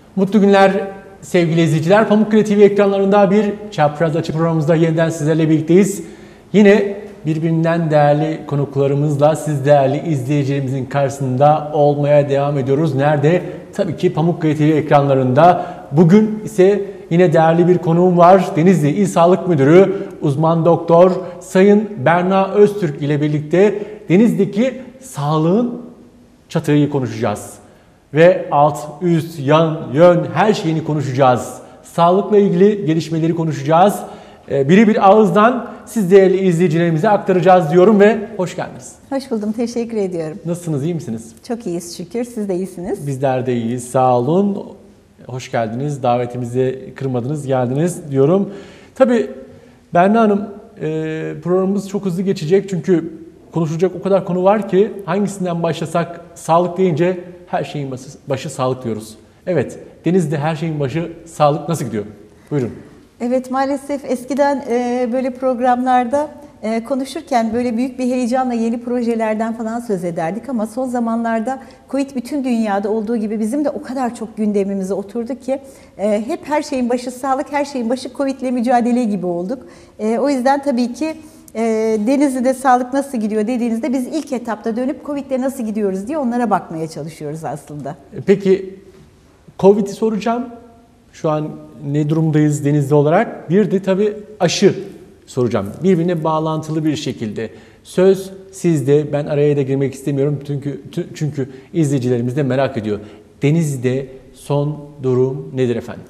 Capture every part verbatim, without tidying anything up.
Mutlu günler sevgili izleyiciler. Pamukkale T V ekranlarında bir Çapraz Açı programımızda yeniden sizlerle birlikteyiz. Yine birbirinden değerli konuklarımızla siz değerli izleyicilerimizin karşısında olmaya devam ediyoruz. Nerede? Tabii ki Pamukkale T V ekranlarında. Bugün ise yine değerli bir konuğum var. Denizli İl Sağlık Müdürü uzman doktor Sayın Berna Öztürk ile birlikte Denizli'deki sağlığın çatıyı konuşacağız. Ve alt, üst, yan, yön her şeyini konuşacağız. Sağlıkla ilgili gelişmeleri konuşacağız. Biri bir ağızdan siz değerli izleyicilerimize aktaracağız diyorum ve hoş geldiniz. Hoş buldum, teşekkür ediyorum. Nasılsınız, iyi misiniz? Çok iyiyiz şükür, siz de iyisiniz. Bizler de iyiyiz, sağ olun. Hoş geldiniz, davetimizi kırmadınız, geldiniz diyorum. Tabii Berna Hanım, programımız çok hızlı geçecek çünkü konuşulacak o kadar konu var ki hangisinden başlasak sağlık deyince her şeyin başı, başı sağlık diyoruz. Evet, Denizli'de her şeyin başı sağlık nasıl gidiyor? Buyurun. Evet, maalesef eskiden e, böyle programlarda e, konuşurken böyle büyük bir heyecanla yeni projelerden falan söz ederdik ama son zamanlarda Covid bütün dünyada olduğu gibi bizim de o kadar çok gündemimize oturdu ki e, hep her şeyin başı sağlık, her şeyin başı Covid'le mücadele gibi olduk. E, o yüzden tabii ki e, Denizli'de sağlık nasıl gidiyor dediğinizde biz ilk etapta dönüp Covid'le nasıl gidiyoruz diye onlara bakmaya çalışıyoruz aslında. Peki Covid'i soracağım. Şu an ne durumdayız Denizli olarak? Bir de tabii aşı soracağım. Birbirine bağlantılı bir şekilde. Söz sizde. Ben araya da girmek istemiyorum. Çünkü çünkü izleyicilerimiz de merak ediyor. Denizli'de son durum nedir efendim?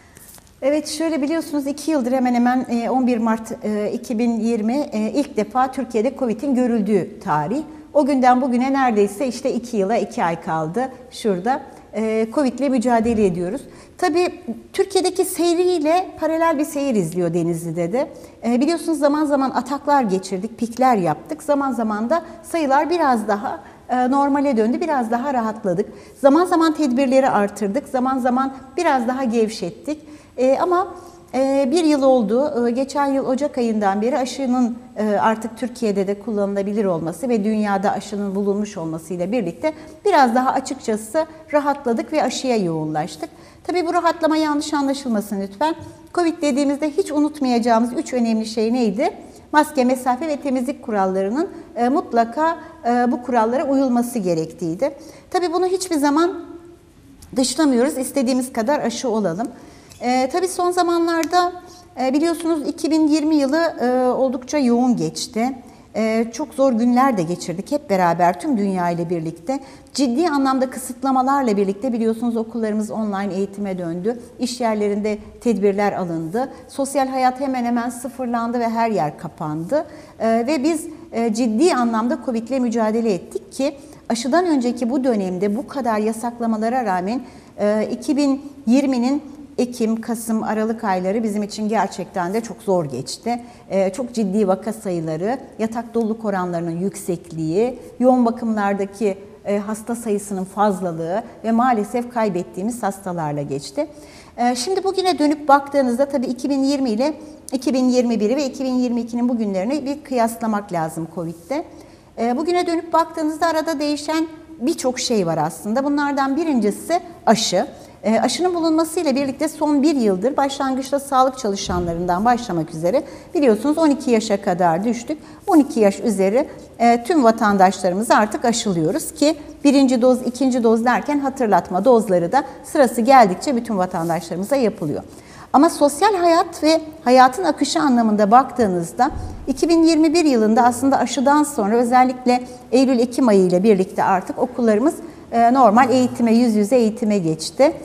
Evet, şöyle biliyorsunuz iki yıldır hemen hemen on bir Mart iki bin yirmi ilk defa Türkiye'de Covid'in görüldüğü tarih. O günden bugüne neredeyse işte iki yıla iki ay kaldı şurada. Covid ile mücadele ediyoruz. Tabii Türkiye'deki seyriyle paralel bir seyir izliyor Denizli'de de. Biliyorsunuz zaman zaman ataklar geçirdik, pikler yaptık. Zaman zaman da sayılar biraz daha normale döndü, biraz daha rahatladık. Zaman zaman tedbirleri artırdık, zaman zaman biraz daha gevşettik. Ama bir yıl oldu. Geçen yıl Ocak ayından beri aşının artık Türkiye'de de kullanılabilir olması ve dünyada aşının bulunmuş olmasıyla birlikte biraz daha açıkçası rahatladık ve aşıya yoğunlaştık. Tabii bu rahatlama yanlış anlaşılmasın lütfen. Covid dediğimizde hiç unutmayacağımız üç önemli şey neydi? Maske, mesafe ve temizlik kurallarının mutlaka bu kurallara uyulması gerektiğiydi. Tabii bunu hiçbir zaman dışlamıyoruz. İstediğimiz kadar aşı olalım. Ee, tabii son zamanlarda e, biliyorsunuz iki bin yirmi yılı e, oldukça yoğun geçti. E, çok zor günler de geçirdik hep beraber tüm dünya ile birlikte. Ciddi anlamda kısıtlamalarla birlikte biliyorsunuz okullarımız online eğitime döndü. İş yerlerinde tedbirler alındı. Sosyal hayat hemen hemen sıfırlandı ve her yer kapandı. E, ve biz e, ciddi anlamda Covid ile mücadele ettik ki aşıdan önceki bu dönemde bu kadar yasaklamalara rağmen e, iki bin yirminin Ekim, Kasım, Aralık ayları bizim için gerçekten de çok zor geçti. Ee, çok ciddi vaka sayıları, yatak doluluk oranlarının yüksekliği, yoğun bakımlardaki e, hasta sayısının fazlalığı ve maalesef kaybettiğimiz hastalarla geçti. Ee, şimdi bugüne dönüp baktığınızda tabii iki bin yirmi ile iki bin yirmi bir ve iki bin yirmi ikinin bugünlerini bir kıyaslamak lazım Covid'de. Ee, bugüne dönüp baktığınızda arada değişen birçok şey var aslında. Bunlardan birincisi aşı. E, aşının bulunmasıyla birlikte son bir yıldır başlangıçta sağlık çalışanlarından başlamak üzere biliyorsunuz on iki yaşa kadar düştük. on iki yaş üzeri e, tüm vatandaşlarımızı artık aşılıyoruz ki birinci doz, ikinci doz derken hatırlatma dozları da sırası geldikçe bütün vatandaşlarımıza yapılıyor. Ama sosyal hayat ve hayatın akışı anlamında baktığınızda iki bin yirmi bir yılında aslında aşıdan sonra özellikle Eylül-Ekim ayı ile birlikte artık okullarımız normal eğitime, yüz yüze eğitime geçti.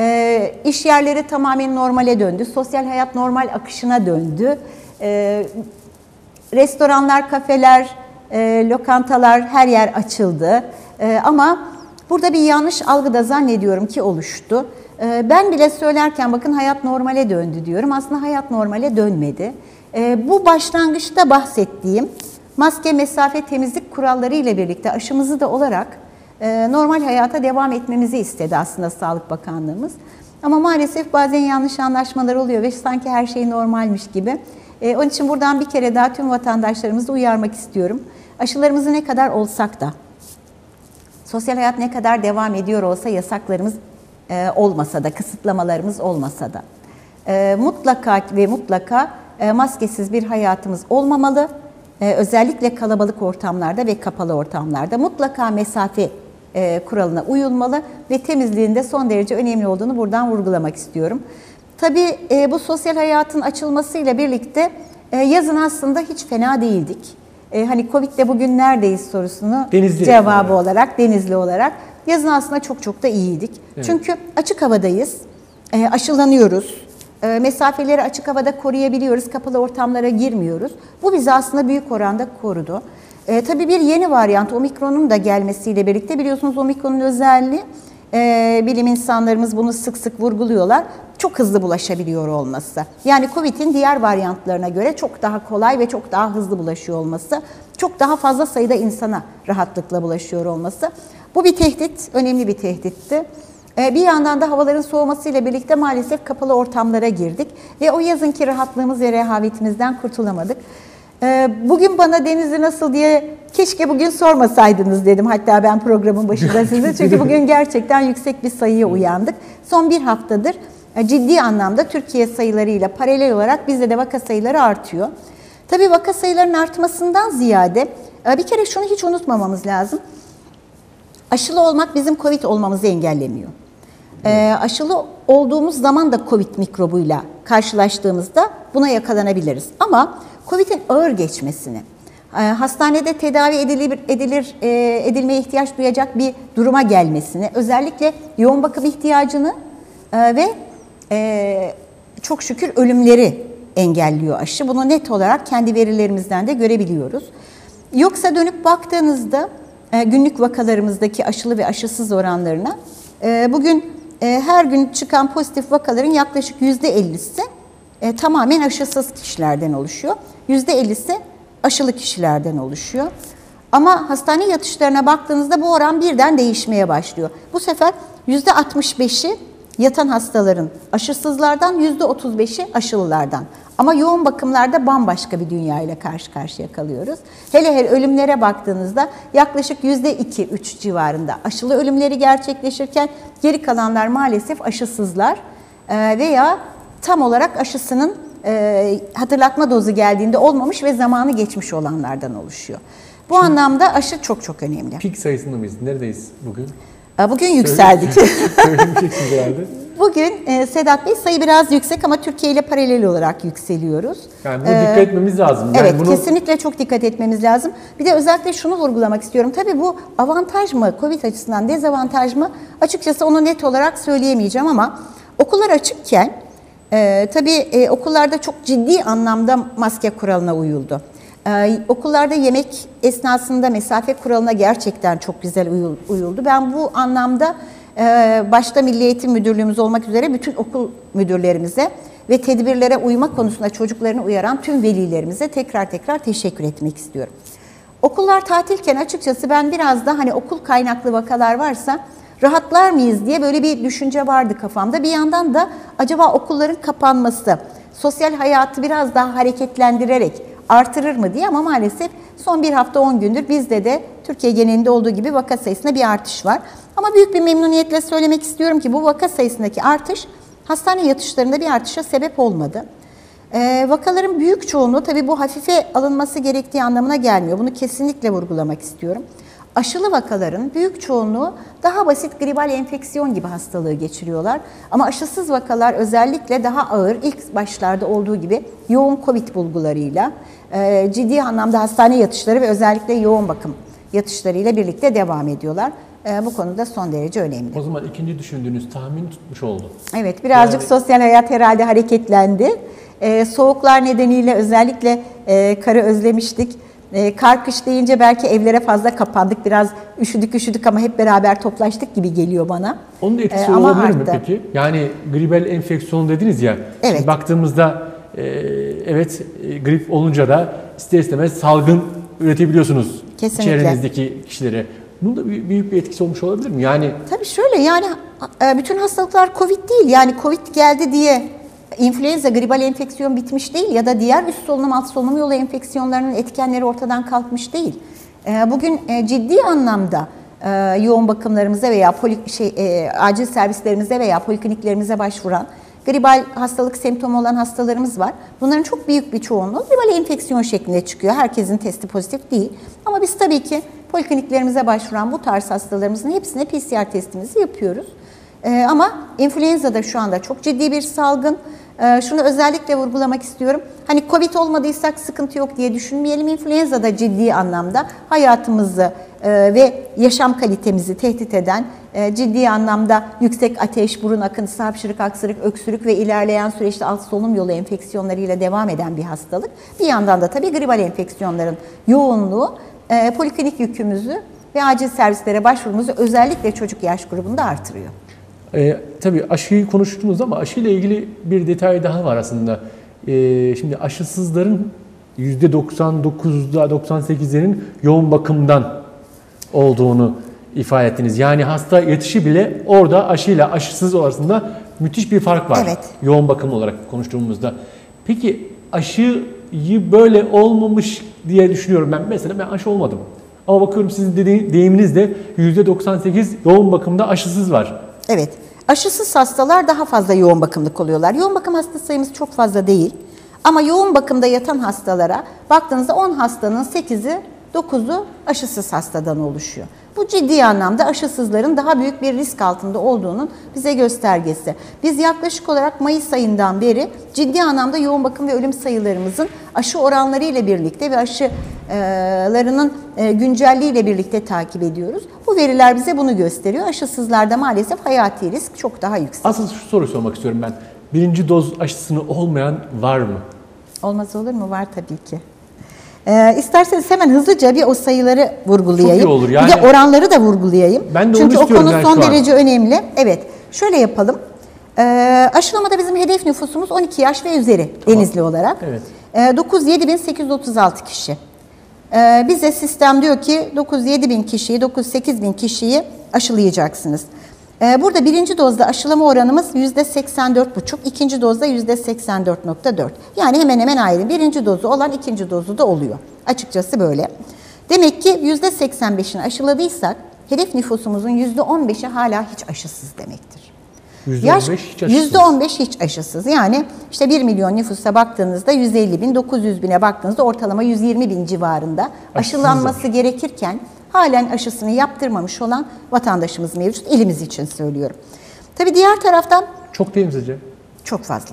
E, iş yerleri tamamen normale döndü. Sosyal hayat normal akışına döndü. E, restoranlar, kafeler, e, lokantalar her yer açıldı. E, ama burada bir yanlış algı da zannediyorum ki oluştu. E, ben bile söylerken bakın hayat normale döndü diyorum. Aslında hayat normale dönmedi. E, bu başlangıçta bahsettiğim maske, mesafe, temizlik kuralları ile birlikte aşımızı da olarak normal hayata devam etmemizi istedi aslında Sağlık Bakanlığımız. Ama maalesef bazen yanlış anlaşmalar oluyor ve sanki her şey normalmiş gibi. Onun için buradan bir kere daha tüm vatandaşlarımızı uyarmak istiyorum. Aşılarımızı ne kadar olsak da, sosyal hayat ne kadar devam ediyor olsa yasaklarımız e, olmasa da, kısıtlamalarımız olmasa da. E, mutlaka ve mutlaka e, maskesiz bir hayatımız olmamalı. E, özellikle kalabalık ortamlarda ve kapalı ortamlarda mutlaka mesafe e, kuralına uyulmalı ve temizliğin de son derece önemli olduğunu buradan vurgulamak istiyorum. Tabii e, bu sosyal hayatın açılmasıyla birlikte e, yazın aslında hiç fena değildik. E, hani Covid'de bugün neredeyiz sorusunu Denizli cevabı olarak. olarak, Denizli olarak yazın aslında çok çok da iyiydik. Evet. Çünkü açık havadayız, e, aşılanıyoruz, e, mesafeleri açık havada koruyabiliyoruz, kapalı ortamlara girmiyoruz. Bu bizi aslında büyük oranda korudu. E, tabii bir yeni varyant omikronun da gelmesiyle birlikte biliyorsunuz omikronun özelliği, e, bilim insanlarımız bunu sık sık vurguluyorlar, çok hızlı bulaşabiliyor olması. Yani Covid'in diğer varyantlarına göre çok daha kolay ve çok daha hızlı bulaşıyor olması, çok daha fazla sayıda insana rahatlıkla bulaşıyor olması. Bu bir tehdit, önemli bir tehditti. E, bir yandan da havaların soğumasıyla birlikte maalesef kapalı ortamlara girdik ve o yazınki rahatlığımız ve rehavetimizden kurtulamadık. Bugün bana Denizli nasıl diye keşke bugün sormasaydınız dedim. Hatta ben programın başında size. Çünkü bugün gerçekten yüksek bir sayıya uyandık. Son bir haftadır ciddi anlamda Türkiye sayılarıyla paralel olarak bizde de vaka sayıları artıyor. Tabii vaka sayılarının artmasından ziyade bir kere şunu hiç unutmamamız lazım. Aşılı olmak bizim Covid olmamızı engellemiyor. E, aşılı olduğumuz zaman da Covid mikrobuyla karşılaştığımızda buna yakalanabiliriz. Ama Covid'in ağır geçmesini, e, hastanede tedavi edilir, edilir e, edilmeye ihtiyaç duyacak bir duruma gelmesini, özellikle yoğun bakım ihtiyacını e, ve e, çok şükür ölümleri engelliyor aşı. Bunu net olarak kendi verilerimizden de görebiliyoruz. Yoksa dönüp baktığınızda e, günlük vakalarımızdaki aşılı ve aşısız oranlarına e, bugün e, her gün çıkan pozitif vakaların yaklaşık yüzde ellisi e, tamamen aşısız kişilerden oluşuyor. yüzde ellisi aşılı kişilerden oluşuyor. Ama hastane yatışlarına baktığınızda bu oran birden değişmeye başlıyor. Bu sefer yüzde altmış beşi yatan hastaların aşısızlardan, yüzde otuz beşi aşılılardan. Ama yoğun bakımlarda bambaşka bir dünya ile karşı karşıya kalıyoruz. Hele hele ölümlere baktığınızda yaklaşık yüzde iki üç civarında aşılı ölümleri gerçekleşirken geri kalanlar maalesef aşısızlar veya tam olarak aşısının hatırlatma dozu geldiğinde olmamış ve zamanı geçmiş olanlardan oluşuyor. Bu Şimdi, anlamda aşı çok çok önemli. Pik sayısında mıyız? Neredeyiz bugün? Bugün yükseldik. Söylemeyeceksiniz herhalde. Bugün e, Sedat Bey sayı biraz yüksek ama Türkiye ile paralel olarak yükseliyoruz. Yani buna ee, dikkat etmemiz lazım. Yani evet, bunu... kesinlikle çok dikkat etmemiz lazım. Bir de özellikle şunu vurgulamak istiyorum. Tabii bu avantaj mı, Covid açısından dezavantaj mı? Açıkçası onu net olarak söyleyemeyeceğim ama okullar açıkken e, tabii e, okullarda çok ciddi anlamda maske kuralına uyuldu. Ee, okullarda yemek esnasında mesafe kuralına gerçekten çok güzel uyuldu. Ben bu anlamda e, başta Milli Eğitim Müdürlüğümüz olmak üzere bütün okul müdürlerimize ve tedbirlere uyma konusunda çocuklarını uyaran tüm velilerimize tekrar tekrar teşekkür etmek istiyorum. Okullar tatilken açıkçası ben biraz da hani okul kaynaklı vakalar varsa rahatlar mıyız diye böyle bir düşünce vardı kafamda. Bir yandan da acaba okulların kapanması, sosyal hayatı biraz daha hareketlendirerek artırır mı diye ama maalesef son bir hafta on gündür bizde de Türkiye genelinde olduğu gibi vaka sayısında bir artış var. Ama büyük bir memnuniyetle söylemek istiyorum ki bu vaka sayısındaki artış hastane yatışlarında bir artışa sebep olmadı. Ee, vakaların büyük çoğunluğu tabii bu hafife alınması gerektiği anlamına gelmiyor. Bunu kesinlikle vurgulamak istiyorum. Aşılı vakaların büyük çoğunluğu daha basit gribal enfeksiyon gibi hastalığı geçiriyorlar. Ama aşısız vakalar özellikle daha ağır, ilk başlarda olduğu gibi yoğun Covid bulgularıyla, e, ciddi anlamda hastane yatışları ve özellikle yoğun bakım yatışlarıyla birlikte devam ediyorlar. E, bu konuda son derece önemli. O zaman ikinci düşündüğünüz tahmin tutmuş oldu. Evet, birazcık yani... sosyal hayat herhalde hareketlendi. E, soğuklar nedeniyle özellikle e, karı özlemiştik. E, kar kış deyince belki evlere fazla kapandık, biraz üşüdük üşüdük ama hep beraber toplaştık gibi geliyor bana. Onun da etkisi e, olabilir mi peki? Yani gribal enfeksiyon dediniz ya, evet. Şimdi baktığımızda e, evet e, grip olunca da ister istemez salgın üretebiliyorsunuz. Kesinlikle. Çevrenizdeki kişilere. Bunun da büyük bir etkisi olmuş olabilir mi? Yani tabii şöyle yani bütün hastalıklar Covid değil, yani Covid geldi diye İnfluenza, gribal enfeksiyon bitmiş değil ya da diğer üst solunum, alt solunum yolu enfeksiyonlarının etkenleri ortadan kalkmış değil. Bugün ciddi anlamda e, yoğun bakımlarımıza veya poli, şey, e, acil servislerimize veya polikliniklerimize başvuran gribal hastalık semptomu olan hastalarımız var. Bunların çok büyük bir çoğunluğu gribal enfeksiyon şeklinde çıkıyor. Herkesin testi pozitif değil. Ama biz tabii ki polikliniklerimize başvuran bu tarz hastalarımızın hepsine P C R testimizi yapıyoruz. Ee, ama influenza da şu anda çok ciddi bir salgın. Ee, şunu özellikle vurgulamak istiyorum. Hani Covid olmadıysak sıkıntı yok diye düşünmeyelim. İnfluenza da ciddi anlamda hayatımızı e, ve yaşam kalitemizi tehdit eden, e, ciddi anlamda yüksek ateş, burun akıntısı, hapşırık, aksırık, öksürük ve ilerleyen süreçte alt solunum yolu enfeksiyonlarıyla devam eden bir hastalık. Bir yandan da tabii gribal enfeksiyonların yoğunluğu e, poliklinik yükümüzü ve acil servislere başvurumuzu özellikle çocuk yaş grubunda artırıyor. Ee, tabii aşıyı konuştunuz ama aşıyla ilgili bir detay daha var aslında. Ee, şimdi aşısızların yüzde doksan dokuzda doksan sekizlerinin yoğun bakımdan olduğunu ifade ettiniz. Yani hasta yatışı bile orada aşıyla aşısız arasında müthiş bir fark var. Evet. Yoğun bakım olarak konuştuğumuzda. Peki aşıyı böyle olmamış diye düşünüyorum ben. Mesela ben aşı olmadım. Ama bakıyorum sizin dediğiniz, deyiminizde yüzde doksan sekiz yoğun bakımda aşısız var. Evet. Aşısız hastalar daha fazla yoğun bakımlık oluyorlar. Yoğun bakım hasta sayımız çok fazla değil. Ama yoğun bakımda yatan hastalara baktığınızda on hastanın sekizi, dokuzu aşısız hastadan oluşuyor. Bu ciddi anlamda aşısızların daha büyük bir risk altında olduğunun bize göstergesi. Biz yaklaşık olarak Mayıs ayından beri ciddi anlamda yoğun bakım ve ölüm sayılarımızın aşı oranları ile birlikte ve aşılarının güncelliği ile birlikte takip ediyoruz. Bu veriler bize bunu gösteriyor. Aşısızlarda maalesef hayati risk çok daha yüksek. Asıl şu soruyu sormak istiyorum ben. Birinci doz aşısını olmayan var mı? Olmaz olur mu? Var tabii ki. Ee, isterseniz hemen hızlıca bir o sayıları vurgulayayım. Çok iyi olur. Yani, bir de oranları da vurgulayayım. Ben de Çünkü onu o konu yani son derece önemli. Evet, şöyle yapalım. Ee, aşılamada bizim hedef nüfusumuz on iki yaş ve üzeri Denizli tamam. olarak. Evet. Ee, dokuz yüz yedi bin sekiz yüz otuz altı kişi. Ee, bize sistem diyor ki dokuz yüz yedi bin kişiyi, dokuz yüz sekiz bin kişiyi aşılayacaksınız. Burada birinci dozda aşılama oranımız yüzde seksen dört buçuk, ikinci dozda yüzde seksen dört nokta dört. Yani hemen hemen aynı. Birinci dozu olan ikinci dozu da oluyor. Açıkçası böyle. Demek ki yüzde seksen beşini aşıladıysak hedef nüfusumuzun yüzde on beşi hala hiç aşısız demektir. yüzde on beş hiç aşısız. yüzde on beş hiç aşısız. Yani işte bir milyon nüfusa baktığınızda yüz elli bin, dokuz yüz bine baktığınızda ortalama yüz yirmi bin civarında aşılanması gerekirken halen aşısını yaptırmamış olan vatandaşımız mevcut. İlimiz için söylüyorum. Tabii diğer taraftan... Çok değil mi sizce? Çok fazla.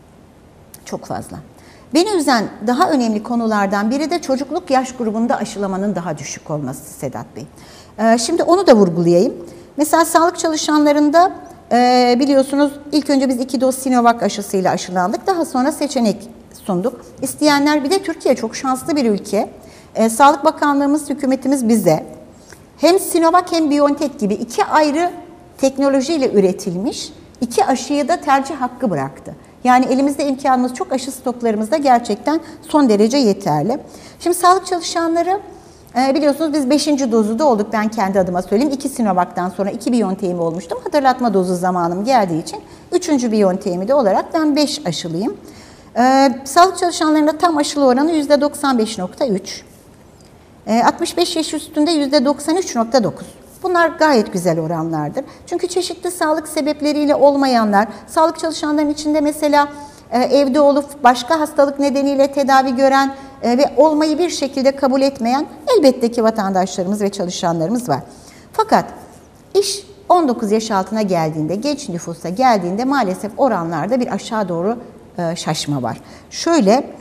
Çok fazla. Beni üzen daha önemli konulardan biri de çocukluk yaş grubunda aşılamanın daha düşük olması Sedat Bey. Ee, şimdi onu da vurgulayayım. Mesela sağlık çalışanlarında e, biliyorsunuz ilk önce biz iki doz Sinovac aşısıyla aşılandık. Daha sonra seçenek sunduk. İsteyenler, bir de Türkiye çok şanslı bir ülke. Ee, Sağlık Bakanlığımız, hükümetimiz bize hem Sinovac hem BioNTech gibi iki ayrı teknolojiyle üretilmiş iki aşıyı da tercih hakkı bıraktı. Yani elimizde imkanımız çok, aşı stoklarımız da gerçekten son derece yeterli. Şimdi sağlık çalışanları e, biliyorsunuz biz beşinci dozu da olduk, ben kendi adıma söyleyeyim. iki Sinovac'tan sonra iki BioNTech'im olmuştum. Hatırlatma dozu zamanım geldiği için üçüncü BioNTech'imi de olarak ben beş aşılıyım. Ee, sağlık çalışanlarında tam aşılı oranı yüzde doksan beş nokta üç. Ee, altmış beş yaş üstünde yüzde doksan üç nokta dokuz. Bunlar gayet güzel oranlardır. Çünkü çeşitli sağlık sebepleriyle olmayanlar, sağlık çalışanlarının içinde mesela e, evde olup başka hastalık nedeniyle tedavi gören e, ve olmayı bir şekilde kabul etmeyen elbette ki vatandaşlarımız ve çalışanlarımız var. Fakat iş on dokuz yaş altına geldiğinde, genç nüfusa geldiğinde maalesef oranlarda bir aşağı doğru e, şaşma var. Şöyle,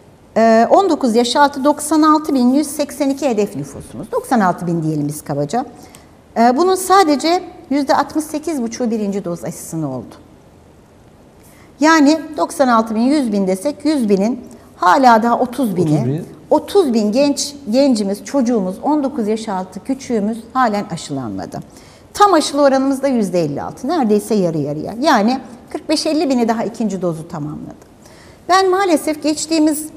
e, on dokuz yaş altı doksan altı bin yüz seksen iki hedef nüfusumuz. doksan altı bin diyelim biz kabaca. E, bunun sadece yüzde altmış sekiz buçuğu birinci doz aşısını oldu. Yani doksan altı bin, yüz bin desek yüz binin hala daha otuz bini, otuz bin genç gencimiz, çocuğumuz, on dokuz yaş altı küçüğümüz halen aşılanmadı. Tam aşılı oranımız da yüzde elli altı, neredeyse yarı yarıya. Yani kırk beş elli bini daha ikinci dozu tamamladı. Ben maalesef geçtiğimiz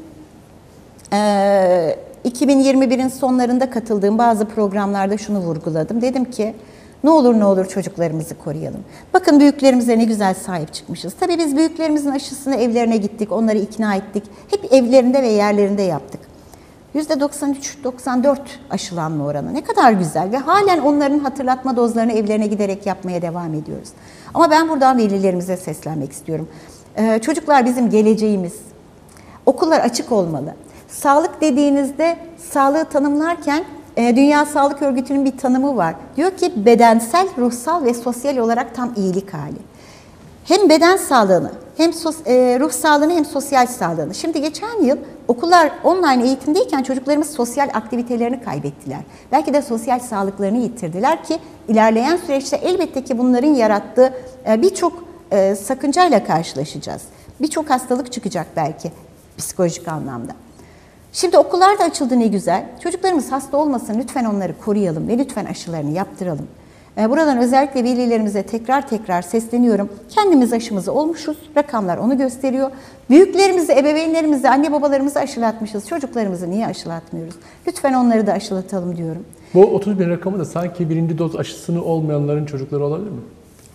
e, iki bin yirmi birin sonlarında katıldığım bazı programlarda şunu vurguladım. Dedim ki ne olur ne olur çocuklarımızı koruyalım. Bakın büyüklerimize ne güzel sahip çıkmışız. Tabii biz büyüklerimizin aşısını evlerine gittik, onları ikna ettik. Hep evlerinde ve yerlerinde yaptık. yüzde doksan üç doksan dört aşılanma oranı. Ne kadar güzel ve halen onların hatırlatma dozlarını evlerine giderek yapmaya devam ediyoruz. Ama ben buradan velilerimize seslenmek istiyorum. Ee, çocuklar bizim geleceğimiz. Okullar açık olmalı. Sağlık dediğinizde sağlığı tanımlarken e, Dünya Sağlık Örgütü'nün bir tanımı var. Diyor ki bedensel, ruhsal ve sosyal olarak tam iyilik hali. Hem beden sağlığını, hem sos, e, ruh sağlığını hem sosyal sağlığını. Şimdi geçen yıl okullar online eğitimdeyken çocuklarımız sosyal aktivitelerini kaybettiler. Belki de sosyal sağlıklarını yitirdiler ki ilerleyen süreçte elbette ki bunların yarattığı e, birçok e, sakıncayla karşılaşacağız. Birçok hastalık çıkacak belki psikolojik anlamda. Şimdi okullar da açıldı ne güzel. Çocuklarımız hasta olmasın, lütfen onları koruyalım ve lütfen aşılarını yaptıralım. Buradan özellikle velilerimize tekrar tekrar sesleniyorum. Kendimiz aşımızı olmuşuz, rakamlar onu gösteriyor. Büyüklerimizi, ebeveynlerimizi, anne babalarımızı aşılatmışız. Çocuklarımızı niye aşılatmıyoruz? Lütfen onları da aşılatalım diyorum. Bu otuz bin rakamı da sanki birinci doz aşısını olmayanların çocukları olabilir mi?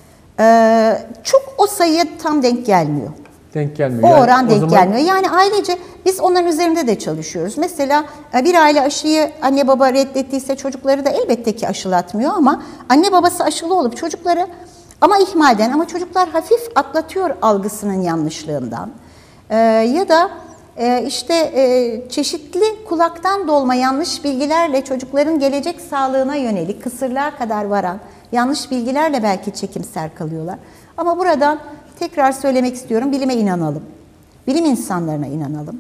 Ee, çok o sayıya tam denk gelmiyor. Denk gelmiyor. O yani oran o denk zaman... gelmiyor. Yani ailece biz onların üzerinde de çalışıyoruz. Mesela bir aile aşıyı anne baba reddettiyse çocukları da elbette ki aşılatmıyor ama anne babası aşılı olup çocukları ama ihmalden ama çocuklar hafif atlatıyor algısının yanlışlığından ee, ya da e, işte e, çeşitli kulaktan dolma yanlış bilgilerle çocukların gelecek sağlığına yönelik kısırlığa kadar varan yanlış bilgilerle belki çekimser kalıyorlar. Ama buradan tekrar söylemek istiyorum, bilime inanalım. Bilim insanlarına inanalım.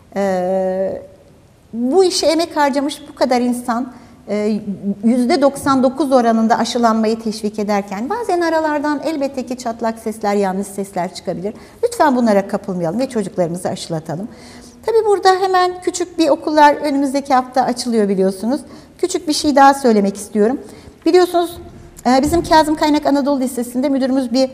Ee, bu işe emek harcamış bu kadar insan e, yüzde doksan dokuz oranında aşılanmayı teşvik ederken bazen aralardan elbette ki çatlak sesler, yanlış sesler çıkabilir. Lütfen bunlara kapılmayalım ve çocuklarımızı aşılatalım. Tabii burada hemen küçük bir okullar önümüzdeki hafta açılıyor biliyorsunuz. Küçük bir şey daha söylemek istiyorum. Biliyorsunuz bizim Kazım Kaynak Anadolu Lisesi'nde müdürümüz bir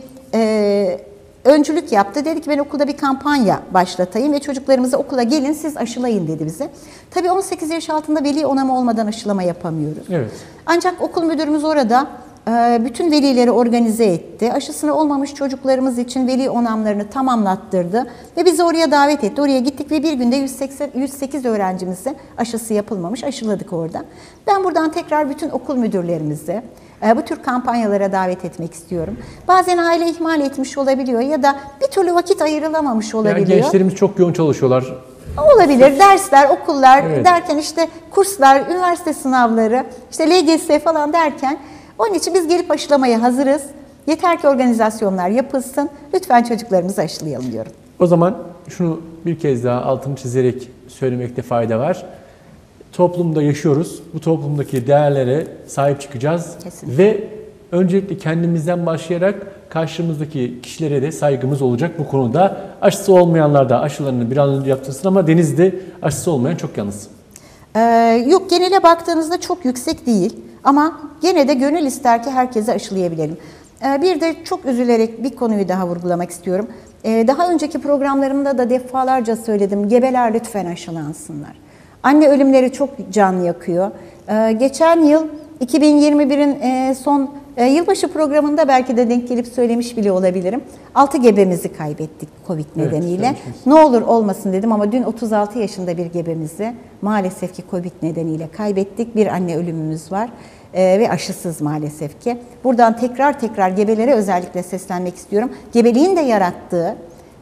e, öncülük yaptı. Dedi ki ben okulda bir kampanya başlatayım ve çocuklarımızı okula gelin siz aşılayın dedi bize. Tabii on sekiz yaş altında veli onamı olmadan aşılama yapamıyoruz. Evet. Ancak okul müdürümüz orada e, bütün velileri organize etti. Aşısını olmamış çocuklarımız için veli onamlarını tamamlattırdı ve bizi oraya davet etti. Oraya gittik ve bir günde yüz seksen, yüz sekiz öğrencimizi aşısı yapılmamış aşıladık orada. Ben buradan tekrar bütün okul müdürlerimize bu tür kampanyalara davet etmek istiyorum. Bazen aile ihmal etmiş olabiliyor ya da bir türlü vakit ayrılamamış olabiliyor. Yani gençlerimiz çok yoğun çalışıyorlar. Olabilir. Dersler, okullar Evet. derken işte kurslar, üniversite sınavları, işte L G S falan derken onun için biz gelip aşılamaya hazırız. Yeter ki organizasyonlar yapılsın. Lütfen çocuklarımızı aşılayalım diyorum. O zaman şunu bir kez daha altını çizerek söylemekte fayda var. Toplumda yaşıyoruz. Bu toplumdaki değerlere sahip çıkacağız. Kesinlikle. Ve öncelikle kendimizden başlayarak karşımızdaki kişilere de saygımız olacak bu konuda. Aşısı olmayanlar da aşılarını bir an önce yaptırsın ama Denizli'de aşısı olmayan çok yalnız. Ee, yok genele baktığınızda çok yüksek değil ama gene de gönül ister ki herkese aşılayabilelim. Ee, bir de çok üzülerek bir konuyu daha vurgulamak istiyorum. Ee, daha önceki programlarımda da defalarca söyledim. Gebeler lütfen aşılansınlar. Anne ölümleri çok can yakıyor. Ee, geçen yıl iki bin yirmi birin e, son e, yılbaşı programında belki de denk gelip söylemiş bile olabilirim. altı gebemizi kaybettik Covid Evet, nedeniyle. evet. Ne olur olmasın dedim ama dün otuz altı yaşında bir gebemizi maalesef ki Covid nedeniyle kaybettik. Bir anne ölümümüz var e, ve aşısız maalesef ki. Buradan tekrar tekrar gebelere özellikle seslenmek istiyorum. Gebeliğin de yarattığı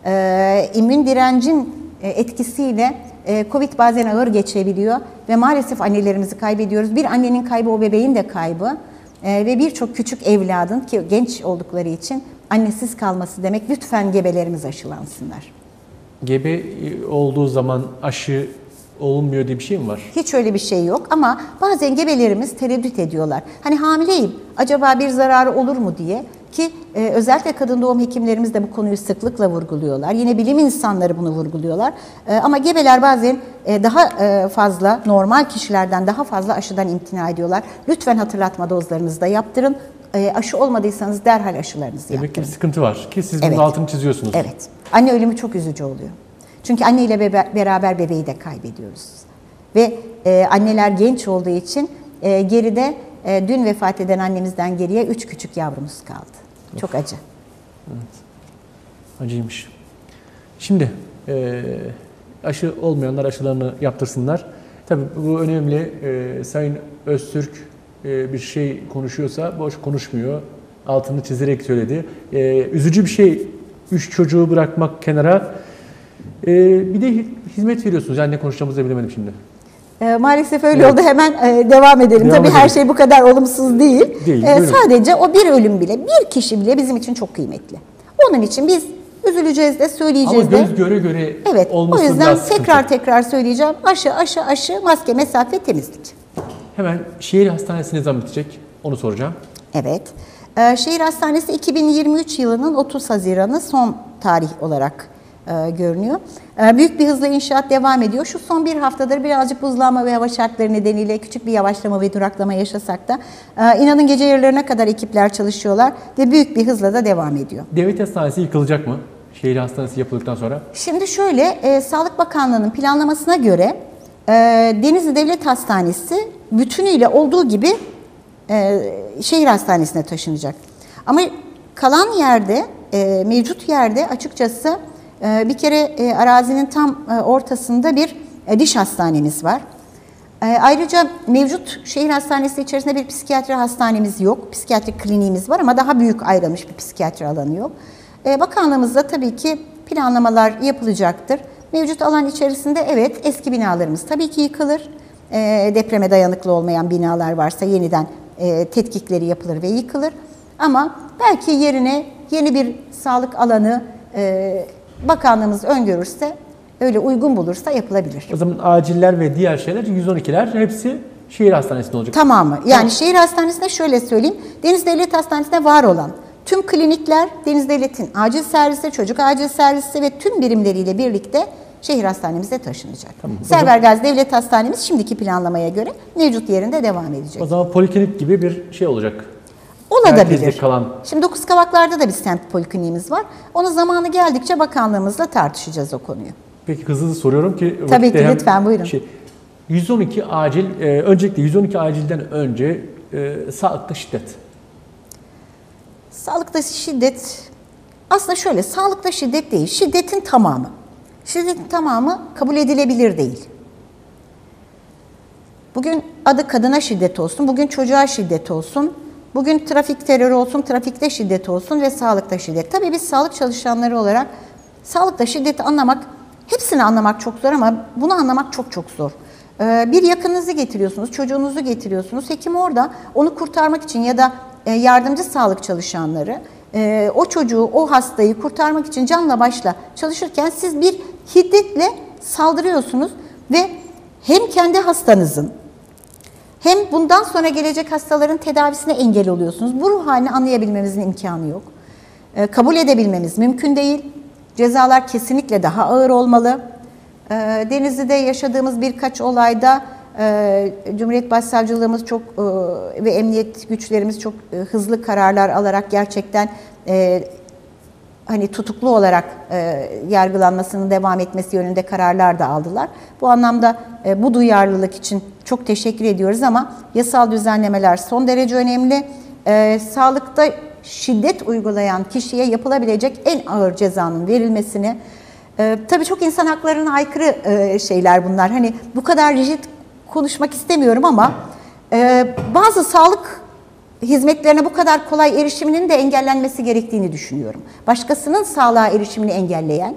e, immün direncin e, etkisiyle Covid bazen ağır geçebiliyor ve maalesef annelerimizi kaybediyoruz. Bir annenin kaybı o bebeğin de kaybı ee, ve birçok küçük evladın ki genç oldukları için annesiz kalması demek. Lütfen gebelerimiz aşılansınlar. Gebe olduğu zaman aşı olunmuyor diye bir şey mi var? Hiç öyle bir şey yok ama bazen gebelerimiz tereddüt ediyorlar. Hani hamileyim acaba bir zararı olur mu diye. Ki e, özellikle kadın doğum hekimlerimiz de bu konuyu sıklıkla vurguluyorlar. Yine bilim insanları bunu vurguluyorlar. E, ama gebeler bazen e, daha e, fazla, normal kişilerden daha fazla aşıdan imtina ediyorlar. Lütfen hatırlatma dozlarınızı da yaptırın. E, aşı olmadıysanız derhal aşılarınızı yaptırın. Demek ki bir sıkıntı var ki siz bunun Evet. altını çiziyorsunuz. Evet. Anne ölümü çok üzücü oluyor. Çünkü anneyle bebe- beraber bebeği de kaybediyoruz. Ve e, anneler genç olduğu için e, geride e, dün vefat eden annemizden geriye üç küçük yavrumuz kaldı. Çok acı. Evet. Acıymış. Şimdi e, aşı olmayanlar aşılarını yaptırsınlar. Tabii bu önemli. Ee, Sayın Öztürk e, bir şey konuşuyorsa boş konuşmuyor. Altını çizerek söyledi. Ee, üzücü bir şey. Üç çocuğu bırakmak kenara. Ee, bir de hizmet veriyorsunuz. Yani ne konuşacağımızı da bilemedim şimdi. E, maalesef öyle Evet. oldu. Hemen e, devam edelim. Devam Tabii edelim. her şey bu kadar olumsuz değil. Değil, E, buyurun. sadece o bir ölüm bile, bir kişi bile bizim için çok kıymetli. Onun için biz üzüleceğiz de, Ama söyleyeceğiz de. göz göre göre Evet, o olması yüzden biraz sıkıntı. tekrar tekrar söyleyeceğim. Aşı, aşı, aşı, maske, mesafe, temizlik. Hemen şehir hastanesi ne zaman bitecek? Onu soracağım. Evet. Ee, Şehir Hastanesi iki bin yirmi üç yılının otuz Haziran'ı son tarih olarak e, görünüyor. E, büyük bir hızla inşaat devam ediyor. Şu son bir haftadır birazcık buzlanma ve hava şartları nedeniyle küçük bir yavaşlama ve duraklama yaşasak da e, inanın gece yarılarına kadar ekipler çalışıyorlar ve büyük bir hızla da devam ediyor. Devlet hastanesi yıkılacak mı? Şehir hastanesi yapıldıktan sonra. Şimdi şöyle, e, Sağlık Bakanlığı'nın planlamasına göre e, Denizli Devlet Hastanesi bütünüyle olduğu gibi e, şehir hastanesine taşınacak. Ama kalan yerde, e, mevcut yerde açıkçası e, bir kere e, arazinin tam e, ortasında bir e, diş hastanemiz var. E, ayrıca mevcut şehir hastanesi içerisinde bir psikiyatri hastanemiz yok. Psikiyatri kliniğimiz var ama daha büyük ayrılmış bir psikiyatri alanı yok. E, bakanlığımızda tabii ki planlamalar yapılacaktır. Mevcut alan içerisinde evet eski binalarımız tabii ki yıkılır. E, depreme dayanıklı olmayan binalar varsa yeniden e, tetkikleri yapılır ve yıkılır. Ama belki yerine yeni bir sağlık alanı e, bakanlığımız öngörürse, öyle uygun bulursa yapılabilir. O zaman aciller ve diğer şeyler yüz on ikiler hepsi şehir hastanesinde olacak. Tamamı. Yani şehir hastanesinde şöyle söyleyeyim. Deniz Devlet Hastanesi'nde var olan tüm klinikler Deniz Devlet'in acil servisi, çocuk acil servisi ve tüm birimleriyle birlikte şehir hastanemize taşınacak. Tamam. Servergazi Devlet Hastanemiz şimdiki planlamaya göre mevcut yerinde devam edecek. O zaman poliklinik gibi bir şey olacak. Olabilir. Merkezde kalan. Şimdi Dokuzkavaklar'da da bir semt polikliniğimiz var. Onu zamanı geldikçe bakanlığımızla tartışacağız o konuyu. Peki hızlı hızlı soruyorum ki. Tabii vakitte ki, hem lütfen, buyurun. Şey, yüz on iki acil, e, öncelikle yüz on iki acilden önce e, sağlıkta şiddet. Sağlıkta şiddet, aslında şöyle, sağlıkta şiddet değil, şiddetin tamamı. Şiddetin tamamı kabul edilebilir değil. Bugün adı kadına şiddet olsun, bugün çocuğa şiddet olsun, bugün trafik terörü olsun, trafikte şiddet olsun ve sağlıkta şiddet. Tabii biz sağlık çalışanları olarak sağlıkta şiddeti anlamak, hepsini anlamak çok zor ama bunu anlamak çok çok zor. Ee, bir yakınınızı getiriyorsunuz, çocuğunuzu getiriyorsunuz, hekim orada onu kurtarmak için ya da yardımcı sağlık çalışanları o çocuğu, o hastayı kurtarmak için canla başla çalışırken siz bir hiddetle saldırıyorsunuz ve hem kendi hastanızın hem bundan sonra gelecek hastaların tedavisine engel oluyorsunuz. Bu ruh halini anlayabilmemizin imkanı yok. Kabul edebilmemiz mümkün değil. Cezalar kesinlikle daha ağır olmalı. Denizli'de yaşadığımız birkaç olayda Cumhuriyet Başsavcılığımız çok ve emniyet güçlerimiz çok hızlı kararlar alarak gerçekten hani tutuklu olarak yargılanmasının devam etmesi yönünde kararlar da aldılar. Bu anlamda bu duyarlılık için çok teşekkür ediyoruz ama yasal düzenlemeler son derece önemli. Sağlıkta şiddet uygulayan kişiye yapılabilecek en ağır cezanın verilmesini, tabii çok insan haklarına aykırı şeyler bunlar. Hani bu kadar rigid konuşmak istemiyorum ama e, bazı sağlık hizmetlerine bu kadar kolay erişiminin de engellenmesi gerektiğini düşünüyorum. Başkasının sağlığa erişimini engelleyen,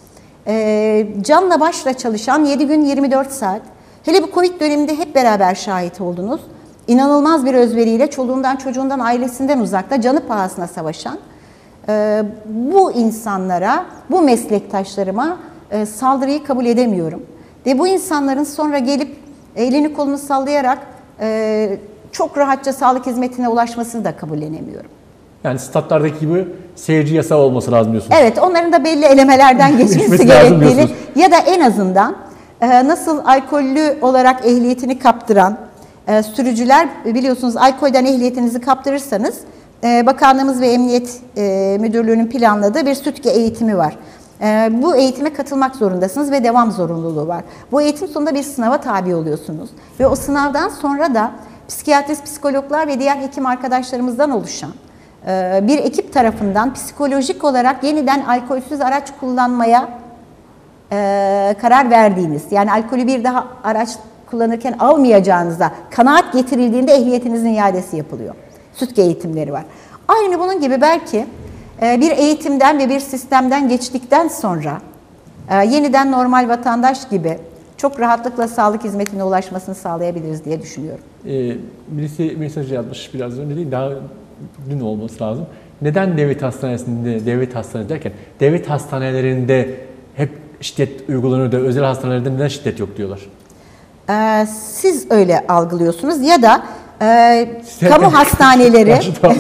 e, canla başla çalışan yedi gün yirmi dört saat, hele bu Covid döneminde hep beraber şahit oldunuz. İnanılmaz bir özveriyle çoluğundan çocuğundan ailesinden uzakta canı pahasına savaşan e, bu insanlara, bu meslektaşlarıma e, saldırıyı kabul edemiyorum. Ve bu insanların sonra gelip elini kolunu sallayarak e, çok rahatça sağlık hizmetine ulaşmasını da kabullenemiyorum. Yani statlardaki gibi seyirci yasağı olması lazım diyorsunuz. Evet, onların da belli elemelerden geçmesi gerektiğini ya da en azından e, nasıl alkollü olarak ehliyetini kaptıran e, sürücüler, biliyorsunuz alkolden ehliyetinizi kaptırırsanız e, Bakanlığımız ve Emniyet e, Müdürlüğü'nün planladığı bir sütge eğitimi var. Bu eğitime katılmak zorundasınız ve devam zorunluluğu var. Bu eğitim sonunda bir sınava tabi oluyorsunuz. Ve o sınavdan sonra da psikiyatrist, psikologlar ve diğer hekim arkadaşlarımızdan oluşan bir ekip tarafından psikolojik olarak yeniden alkolsüz araç kullanmaya karar verdiğiniz, yani alkolü bir daha araç kullanırken almayacağınıza kanaat getirildiğinde ehliyetinizin iadesi yapılıyor. Sütge eğitimleri var. Aynı bunun gibi belki bir eğitimden ve bir sistemden geçtikten sonra yeniden normal vatandaş gibi çok rahatlıkla sağlık hizmetine ulaşmasını sağlayabiliriz diye düşünüyorum. Ee, birisi mesaj yazmış biraz önce değil, daha dün olması lazım. Neden devlet hastanesinde, devlet hastanesi derken, devlet hastanelerinde hep şiddet uygulanıyor da özel hastanelerde neden şiddet yok diyorlar? Ee, siz öyle algılıyorsunuz ya da e, kamu hastaneleri...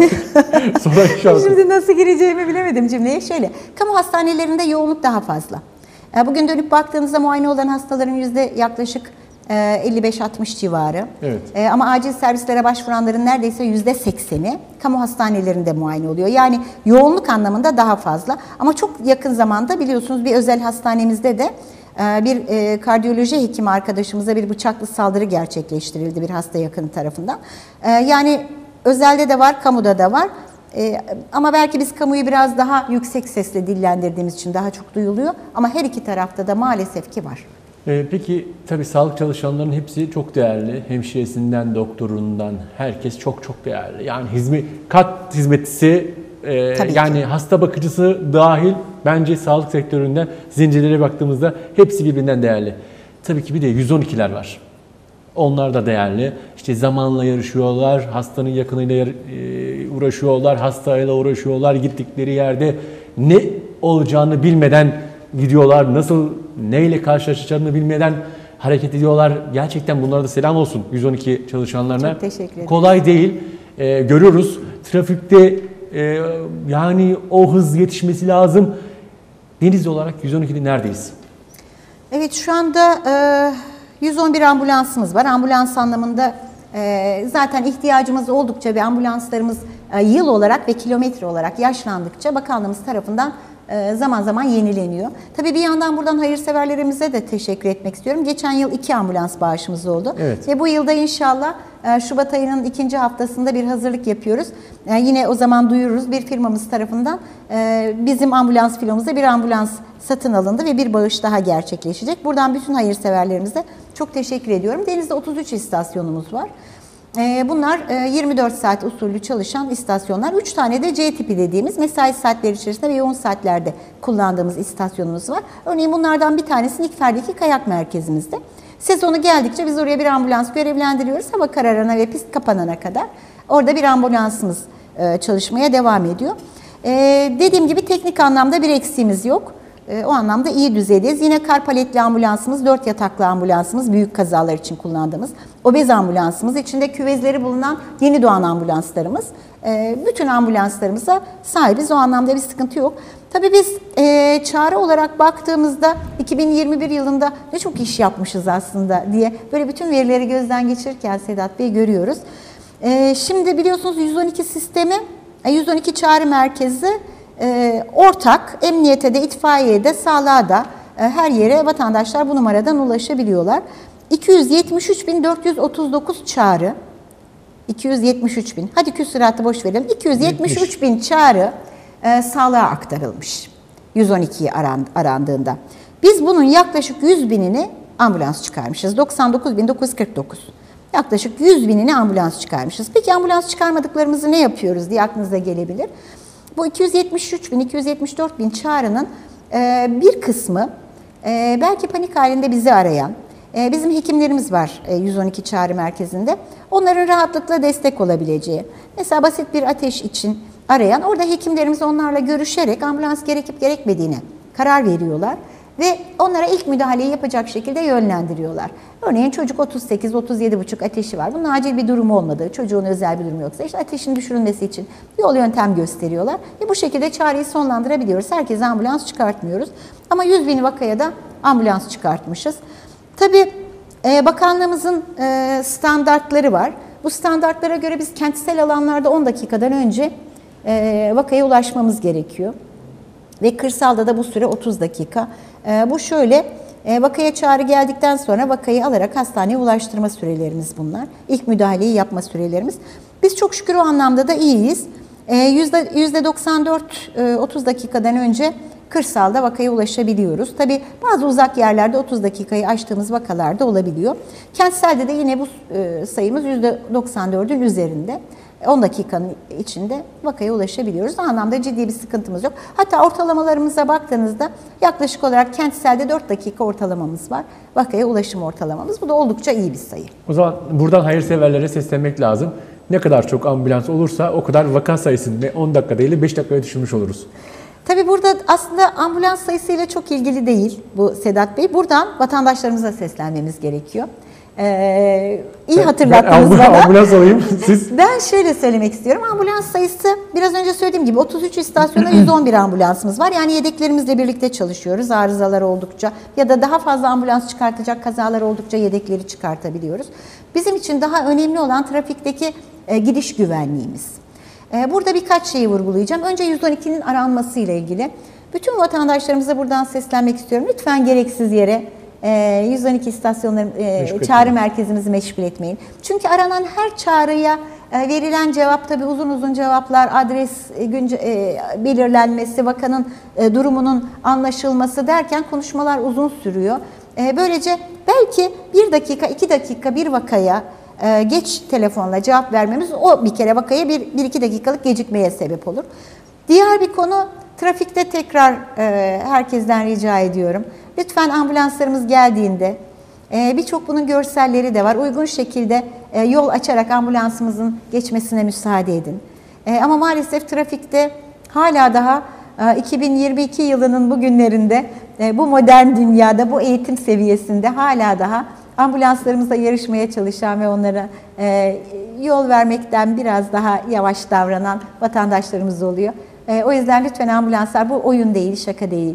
Sonra Şimdi nasıl gireceğimi bilemedim cümleye. Şöyle, kamu hastanelerinde yoğunluk daha fazla. Bugün dönüp baktığınızda muayene olan hastaların yüzde yaklaşık elli beş altmış civarı. Evet. Ama acil servislere başvuranların neredeyse yüzde sekseni kamu hastanelerinde muayene oluyor. Yani yoğunluk anlamında daha fazla. Ama çok yakın zamanda biliyorsunuz bir özel hastanemizde de bir kardiyoloji hekimi arkadaşımıza bir bıçaklı saldırı gerçekleştirildi bir hasta yakını tarafından. Yani özelde de var, kamuda da var. Ee, ama belki biz kamuyu biraz daha yüksek sesle dillendirdiğimiz için daha çok duyuluyor. Ama her iki tarafta da maalesef ki var. Ee, peki tabii sağlık çalışanlarının hepsi çok değerli. Hemşiresinden, doktorundan herkes çok çok değerli. Yani hizmet, kat hizmetçisi, e, yani ki. hasta bakıcısı dahil bence sağlık sektöründe zincirlere baktığımızda hepsi birbirinden değerli. Tabii ki bir de yüz on ikiler var. Onlar da değerli. İşte zamanla yarışıyorlar, hastanın yakınıyla uğraşıyorlar, hastayla uğraşıyorlar. Gittikleri yerde ne olacağını bilmeden gidiyorlar, nasıl, neyle karşılaşacağını bilmeden hareket ediyorlar. Gerçekten bunlara da selam olsun yüz on iki çalışanlarına. Çok teşekkür ederim. Kolay değil. Ee, görüyoruz. Trafikte e, yani o hız yetişmesi lazım. Denizli olarak yüz on ikide neredeyiz? Evet, şu anda e, yüz on bir ambulansımız var. Ambulans anlamında e, zaten ihtiyacımız oldukça ve ambulanslarımız e, yıl olarak ve kilometre olarak yaşlandıkça bakanlığımız tarafından e, zaman zaman yenileniyor. Tabii bir yandan buradan hayırseverlerimize de teşekkür etmek istiyorum. Geçen yıl iki ambulans bağışımız oldu. Evet. Ve bu yılda inşallah e, Şubat ayının ikinci haftasında bir hazırlık yapıyoruz. E, yine o zaman duyururuz. Bir firmamız tarafından e, bizim ambulans filomuza bir ambulans satın alındı ve bir bağış daha gerçekleşecek. Buradan bütün hayırseverlerimize çok teşekkür ediyorum. Deniz'de otuz üç istasyonumuz var. Bunlar yirmi dört saat usulü çalışan istasyonlar. üç tane de C tipi dediğimiz mesai saatleri içerisinde ve yoğun saatlerde kullandığımız istasyonumuz var. Örneğin bunlardan bir tanesi Nikfer'deki kayak merkezimizde. Sezonu geldikçe biz oraya bir ambulans görevlendiriyoruz. Hava kararına ve pist kapanana kadar orada bir ambulansımız çalışmaya devam ediyor. Dediğim gibi teknik anlamda bir eksiğimiz yok. O anlamda iyi düzeydeyiz. Yine kar paletli ambulansımız, dört yataklı ambulansımız, büyük kazalar için kullandığımız, obez ambulansımız, içinde küvezleri bulunan yeni doğan ambulanslarımız. Bütün ambulanslarımıza sahibiz. O anlamda bir sıkıntı yok. Tabii biz e, çare olarak baktığımızda iki bin yirmi bir yılında ne çok iş yapmışız aslında diye böyle bütün verileri gözden geçirirken Sedat Bey görüyoruz. E, şimdi biliyorsunuz yüz on iki sistemi, yüz on iki çağrı merkezi e, ortak. Emniyete de, itfaiyeye de, sağlığa da e, her yere vatandaşlar bu numaradan ulaşabiliyorlar. iki yüz yetmiş üç bin dört yüz otuz dokuz çağrı, iki yüz yetmiş üç bin, hadi küsuratı boş verelim, iki yüz yetmiş üç bin çağrı e, sağlığa aktarılmış yüz on ikiyi aran, arandığında. Biz bunun yaklaşık yüz binini ambulans çıkarmışız. doksan dokuz bin dokuz yüz kırk dokuz. Yaklaşık yüz binini ambulans çıkarmışız. Peki ambulans çıkarmadıklarımızı ne yapıyoruz diye aklınıza gelebilir. Bu iki yüz yetmiş üç bin, iki yüz yetmiş dört bin çağrının e, bir kısmı e, belki panik halinde bizi arayan, e, bizim hekimlerimiz var e, yüz on iki çağrı merkezinde. Onların rahatlıkla destek olabileceği. Mesela basit bir ateş için arayan, orada hekimlerimiz onlarla görüşerek ambulans gerekip gerekmediğine karar veriyorlar ve onlara ilk müdahaleyi yapacak şekilde yönlendiriyorlar. Örneğin çocuk otuz sekiz otuz yedi buçuk ateşi var. Bunun acil bir durumu olmadığı, çocuğun özel bir durumu yoksa işte ateşin düşürülmesi için yol yöntem gösteriyorlar. Ve bu şekilde çağrıyı sonlandırabiliyoruz. Herkese ambulans çıkartmıyoruz. Ama yüz bin vakaya da ambulans çıkartmışız. Tabii e, bakanlığımızın e, standartları var. Bu standartlara göre biz kentsel alanlarda on dakikadan önce e, vakaya ulaşmamız gerekiyor. Ve kırsalda da bu süre otuz dakika. E, bu şöyle, e, vakaya çağrı geldikten sonra vakayı alarak hastaneye ulaştırma sürelerimiz bunlar. İlk müdahaleyi yapma sürelerimiz. Biz çok şükür o anlamda da iyiyiz. E, yüzde doksan dört, otuz dakikadan önce kırsalda vakaya ulaşabiliyoruz. Tabii bazı uzak yerlerde otuz dakikayı aştığımız vakalar da olabiliyor. Kentselde de yine bu e, sayımız yüzde doksan dördün üzerinde. on dakikanın içinde vakaya ulaşabiliyoruz. O anlamda ciddi bir sıkıntımız yok. Hatta ortalamalarımıza baktığınızda yaklaşık olarak kentselde dört dakika ortalamamız var. Vakaya ulaşım ortalamamız. Bu da oldukça iyi bir sayı. O zaman buradan hayırseverlere seslenmek lazım. Ne kadar çok ambulans olursa o kadar vaka sayısını on dakika değil de beş dakikaya düşürmüş oluruz. Tabii burada aslında ambulans sayısıyla çok ilgili değil bu Sedat Bey. Buradan vatandaşlarımıza seslenmemiz gerekiyor. Ee, iyi ben, hatırlattınız ben bana. ambulans alayım siz. Ben şöyle söylemek istiyorum. Ambulans sayısı biraz önce söylediğim gibi otuz üç istasyonda yüz on bir ambulansımız var. Yani yedeklerimizle birlikte çalışıyoruz arızalar oldukça ya da daha fazla ambulans çıkartacak kazalar oldukça yedekleri çıkartabiliyoruz. Bizim için daha önemli olan trafikteki e, gidiş güvenliğimiz. E, burada birkaç şeyi vurgulayacağım. Önce yüz on ikinin aranması ile ilgili. Bütün vatandaşlarımıza buradan seslenmek istiyorum. Lütfen gereksiz yere yüz on iki istasyonları e, çağrı merkezimizi meşgul etmeyin. Çünkü aranan her çağrıya e, verilen cevap tabii uzun uzun cevaplar, adres e, günce, e, belirlenmesi, vakanın e, durumunun anlaşılması derken konuşmalar uzun sürüyor. E, böylece belki bir dakika, iki dakika bir vakaya e, geç telefonla cevap vermemiz o bir kere vakaya bir, bir iki dakikalık gecikmeye sebep olur. Diğer bir konu trafikte tekrar e, herkesten rica ediyorum. Lütfen ambulanslarımız geldiğinde, e, birçok bunun görselleri de var, uygun şekilde e, yol açarak ambulansımızın geçmesine müsaade edin. E, ama maalesef trafikte hala daha e, iki bin yirmi iki yılının bugünlerinde e, bu modern dünyada, bu eğitim seviyesinde hala daha ambulanslarımızla yarışmaya çalışan ve onlara e, yol vermekten biraz daha yavaş davranan vatandaşlarımız oluyor. E, o yüzden lütfen ambulanslar, bu oyun değil, şaka değil.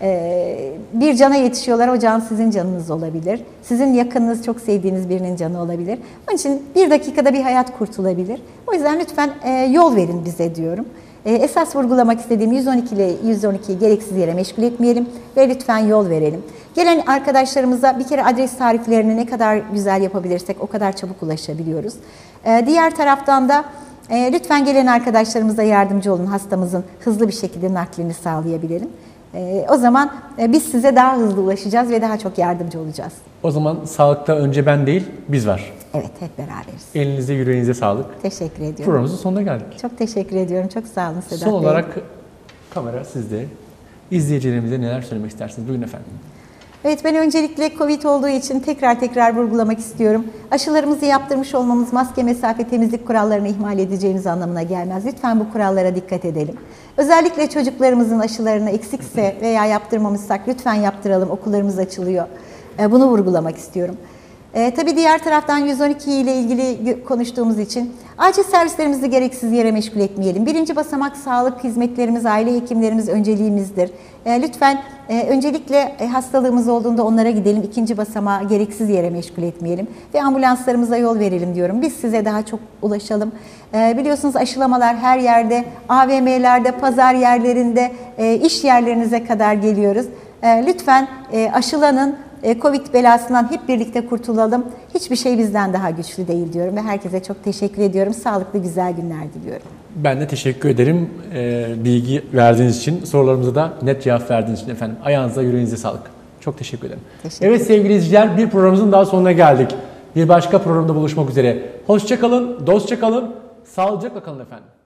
E, bir cana yetişiyorlar, o can sizin canınız olabilir. Sizin yakınınız, çok sevdiğiniz birinin canı olabilir. Onun için bir dakikada bir hayat kurtulabilir. O yüzden lütfen e, yol verin bize diyorum. E, esas vurgulamak istediğim yüz on iki ile yüz on ikiyi gereksiz yere meşgul etmeyelim ve lütfen yol verelim. Gelen arkadaşlarımıza bir kere adres tariflerini ne kadar güzel yapabilirsek o kadar çabuk ulaşabiliyoruz. E, diğer taraftan da E, lütfen gelen arkadaşlarımıza yardımcı olun, hastamızın hızlı bir şekilde naklini sağlayabilelim. E, o zaman e, biz size daha hızlı ulaşacağız ve daha çok yardımcı olacağız. O zaman sağlıkta önce ben değil, biz var. Evet, hep beraberiz. Elinize, yüreğinize sağlık. Teşekkür ediyorum. Programımızın sonuna geldik. Çok teşekkür ediyorum. Çok sağ olun Sedat Son Bey. olarak kamera sizde. İzleyicilerimize neler söylemek istersiniz? Buyurun efendim. Evet, ben öncelikle Covid olduğu için tekrar tekrar vurgulamak istiyorum. Aşılarımızı yaptırmış olmamız maske, mesafe, temizlik kurallarını ihmal edeceğimiz anlamına gelmez. Lütfen bu kurallara dikkat edelim. Özellikle çocuklarımızın aşılarını eksikse veya yaptırmamışsak lütfen yaptıralım. Okullarımız açılıyor. Bunu vurgulamak istiyorum. E, tabii diğer taraftan yüz on iki ile ilgili konuştuğumuz için acil servislerimizi gereksiz yere meşgul etmeyelim. Birinci basamak sağlık hizmetlerimiz, aile hekimlerimiz önceliğimizdir. E, lütfen e, öncelikle e, hastalığımız olduğunda onlara gidelim. İkinci basamağı gereksiz yere meşgul etmeyelim ve ambulanslarımıza yol verelim diyorum. Biz size daha çok ulaşalım. E, biliyorsunuz aşılamalar her yerde, A V M'lerde, pazar yerlerinde, e, iş yerlerinize kadar geliyoruz. E, lütfen e, aşılanın. Covid belasından hep birlikte kurtulalım. Hiçbir şey bizden daha güçlü değil diyorum ve herkese çok teşekkür ediyorum. Sağlıklı güzel günler diliyorum. Ben de teşekkür ederim ee, bilgi verdiğiniz için, sorularımıza da net cevap verdiğiniz için efendim. Ayağınıza, yüreğinize sağlık. Çok teşekkür ederim. Teşekkür evet sevgili izleyiciler, bir programımızın daha sonuna geldik. Bir başka programda buluşmak üzere. Hoşça kalın, dostça kalın, sağlıcakla kalın efendim.